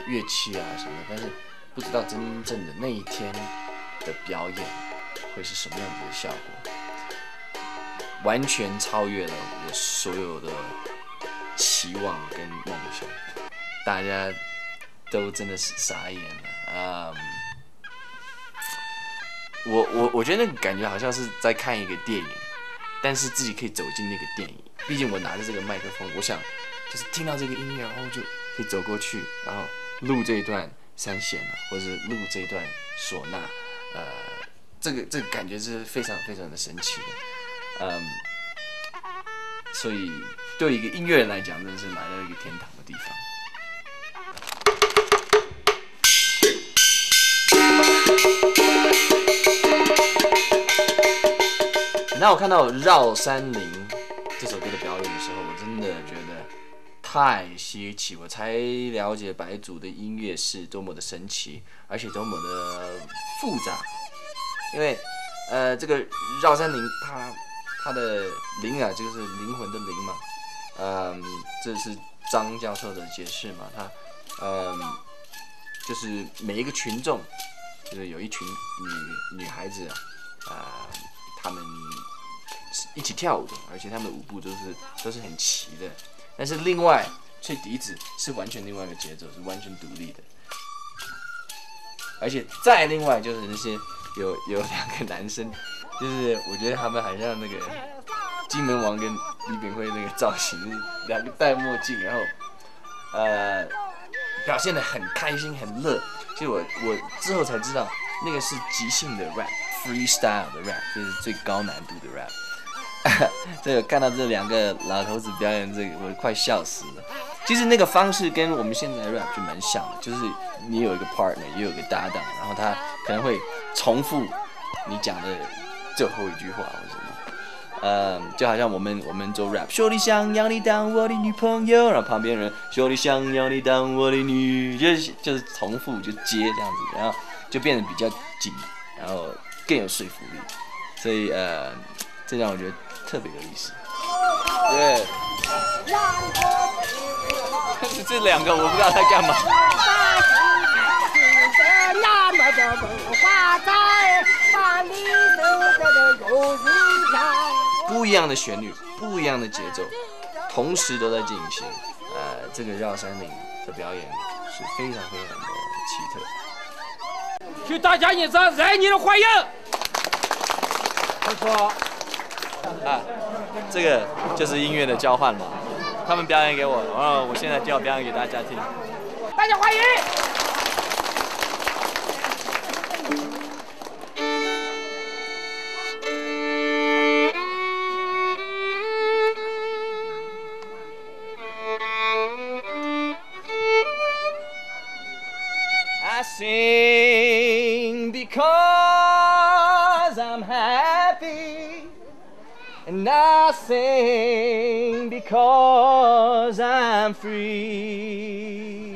乐器啊什么的，但是不知道真正的那一天的表演会是什么样子的效果，完全超越了我所有的期望跟梦想，大家都真的是傻眼了。我觉得那个感觉好像是在看一个电影，但是自己可以走进那个电影。毕竟我拿着这个麦克风，我想就是听到这个音乐，然后就可以走过去，然后录这一段三弦啊，或者是录这一段唢呐，这个感觉是非常非常的神奇的，所以对一个音乐人来讲，真的是来到一个天堂的地方。那我看到《绕山林》这首歌的表演的时候，我真的觉得太稀奇，我才了解白族的音乐是多么的神奇，而且多么的复杂。因为这个绕山林，它的灵啊，就是灵魂的灵嘛，这是张教授的解释嘛，就是每一个群众，就是有一群女孩子他们一起跳舞的，而且他们的舞步都是很齐的。但是另外吹笛子是完全另外一个节奏，是完全独立的。而且再另外就是那些有两个男生，就是我觉得他们好像那个金门王跟李炳辉那个造型，两个戴墨镜，然后表现得很开心很乐。其实我之后才知道，那个是即兴的 rap。freestyle 的 rap 就是最高难度的 rap 这个看到这两个老头子表演这个，我快笑死了。其实那个方式跟我们现在的 rap 就蛮像的，就是你有一个 partner， 也有一个搭档，然后他可能会重复你讲的最后一句话或者什么。就好像我们做 rap， 兄弟想要你当我的女朋友，然后旁边人兄弟想要你当我的女，就是重复就接这样子，然后就变得比较紧，然后更有说服力，所以这让我觉得特别有意思。对，但是这两个我不知道在干嘛。不一样的旋律，不一样的节奏，同时都在进行。这个绕山林的表演是非常非常的奇特。 请大家一掌热烈的欢迎。 不错。这个就是音乐的交换嘛，他们表演给我，然后我现在就要表演给大家听。 大家欢迎。 I sing because I'm happy, and I sing because I'm free.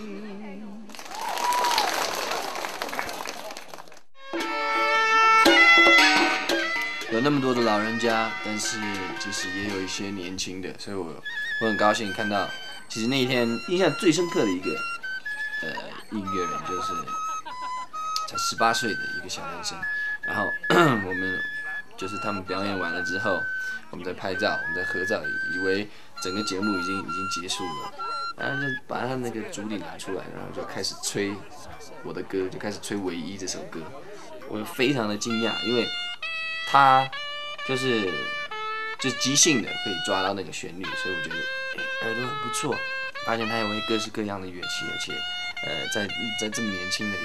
有那么多的老人家，但是其实也有一些年轻的，所以我很高兴看到，其实那一天印象最深刻的一个音乐人就是才18岁的一个小男生，然后我们就是他们表演完了之后，我们在拍照，我们在合照，以为整个节目已经结束了，然后就把他那个竹笛拿出来，然后就开始吹我的歌，就开始吹《唯一》这首歌，我非常的惊讶，因为他就是即兴的可以抓到那个旋律，所以我觉得耳朵很不错，发现他也会各式各样的乐器，而且在这么年轻的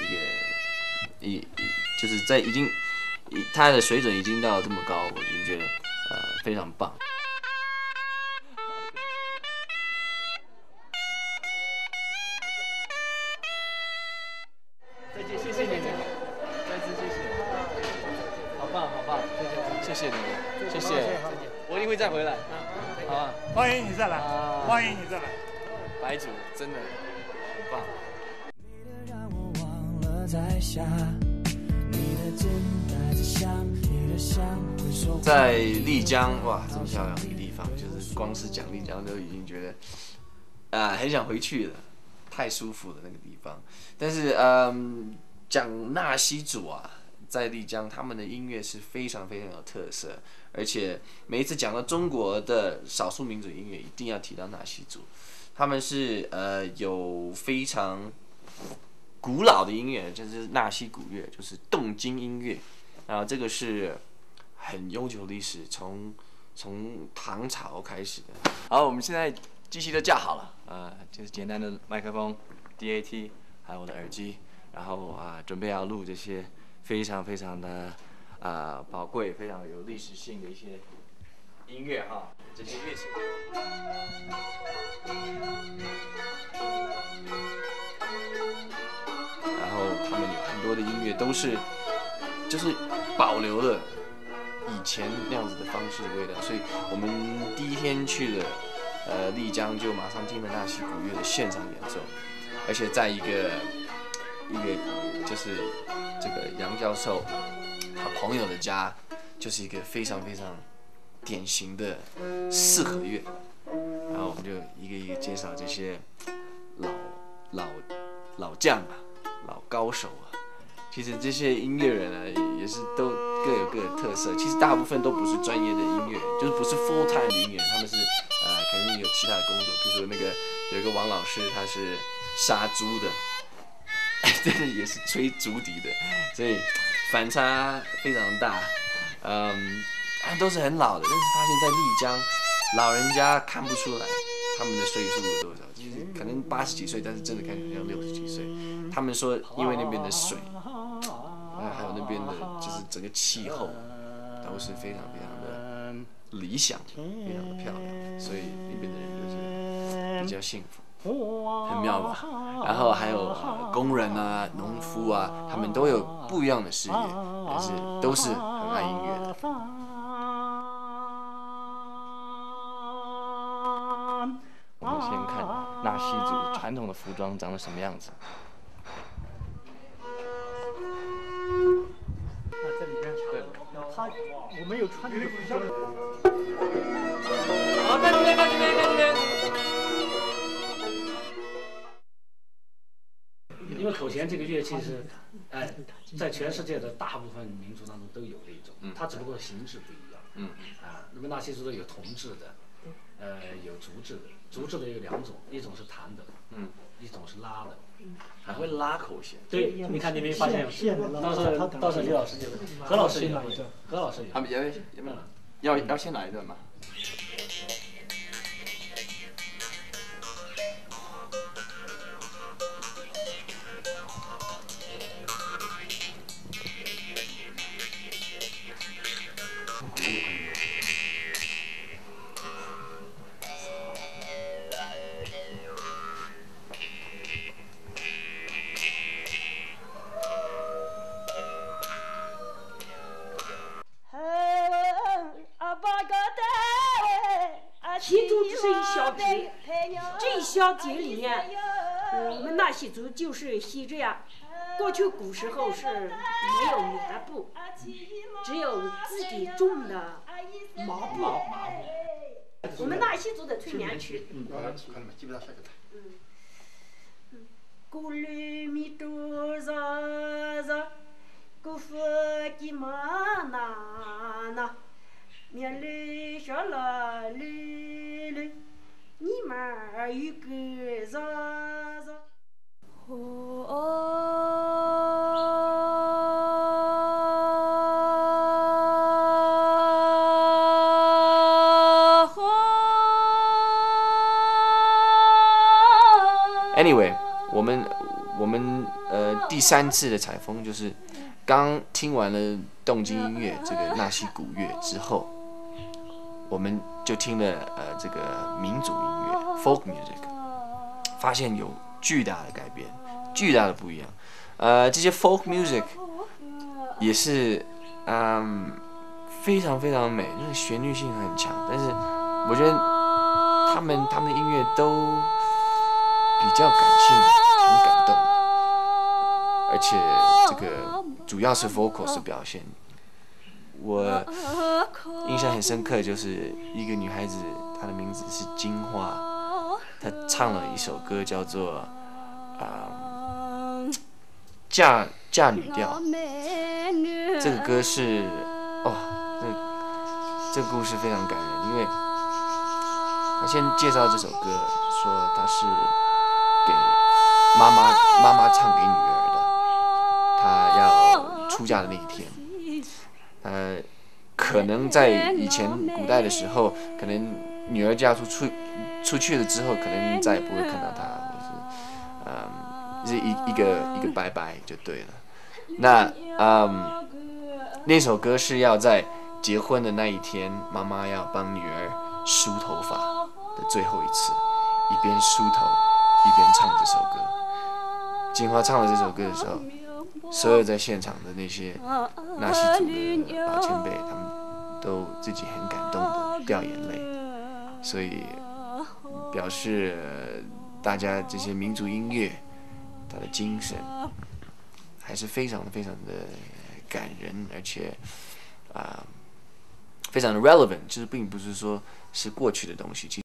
就是在已经他的水准已经到这么高，我已经觉得非常棒。 再见，谢谢你们，再次谢谢，好棒， 谢谢你们，谢谢，我一定会再回来，好吧？ 欢迎你再来，欢迎你再来， 白主真的很棒。在丽江，哇，这么漂亮的一个地方，就是光是讲丽江都已经觉得很想回去了， 太舒服的那个地方。但是讲纳西族啊，在丽江他们的音乐是非常非常有特色，而且每一次讲到中国的少数民族音乐，一定要提到纳西族。他们是有非常古老的音乐，就是纳西古乐，就是动经音乐。这个是很悠久历史，从唐朝开始的。好，我们现在机器都架好了，就是简单的麦克风、DAT， 还有我的耳机，然后准备要录这些非常非常的宝贵、非常有历史性的一些音乐哈，这些乐器。然后他们有很多的音乐都是就是保留了以前那样子的方式的味道，所以我们第一天去了丽江，就马上听了纳西古乐的现场演奏，而且在一个就是这个杨教授他朋友的家，就是一个非常非常典型的四合院，然后我们就一个一个介绍这些老将啊，老高手啊。其实这些音乐人呢，也是都各有各的特色。其实大部分都不是专业的音乐人，就是不是 full time 的音乐人，他们是可能有其他的工作。比如说有一个王老师，他是杀猪的，这个也是吹竹笛的，所以反差非常大。都是很老的，但是发现在丽江，老人家看不出来他们的岁数有多少，就是可能80几岁，但是真的看起来像60几岁。他们说，因为那边的水，还有那边的就是整个气候，都是非常非常的理想，非常的漂亮，所以那边的人就是比较幸福，很妙吧？然后还有工人啊、农夫啊，他们都有不一样的事业，但是都是很爱音乐的。我们先看纳西族传统的服装长得什么样子。 这里边对，我没有穿这个服装。 好，看这边，看这边，看这边。因为口弦这个乐器是，在全世界的大部分民族当中都有的一种，它只不过形制不一样。那么纳西族的有铜制的，有竹制的。竹制的有2种，一种是弹的，一种是拉的。 还会拉口弦。 对，你看你没发现？到时候李老师就会，何老师也会，何老师也会。 他们要先来一段吗？ 西族只是一小节，这一小节里面，我们纳西族就是西这样。过去古时候是没有棉布，只有自己种的毛布。我们纳西族的催眠曲。咕噜米多扎扎，咕弗吉玛娜娜。面来小拉来来，你们儿有个啥啥？Anyway， 我们第3次的采风就是刚听完了动经音乐这个纳西古乐之后。我们就听了这个民族音乐 folk music， 发现有巨大的改变，巨大的不一样。这些 folk music 也是非常非常美，就是旋律性很强，但是我觉得他们的音乐都比较感性，很感动，而且这个主要是 vocals 的表现。我印象很深刻，就是一个女孩子，她的名字是金花，她唱了一首歌叫做嫁女调，这个歌是这个故事非常感人，因为他先介绍这首歌，说他是给妈妈唱给女儿的，她要出嫁的那一天，可能在以前古代的时候，可能女儿嫁出去了之后，可能再也不会看到她，或是是一个拜拜就对了。那那首歌是要在结婚的那一天，妈妈要帮女儿梳头发的最后一次，一边梳头一边唱这首歌。金花唱了这首歌的时候，所有在现场的那些纳西族的老前辈，他们都自己很感动的掉眼泪，所以表示大家这些民族音乐，它的精神还是非常非常的感人，而且非常的 relevant， 就是并不是说是过去的东西。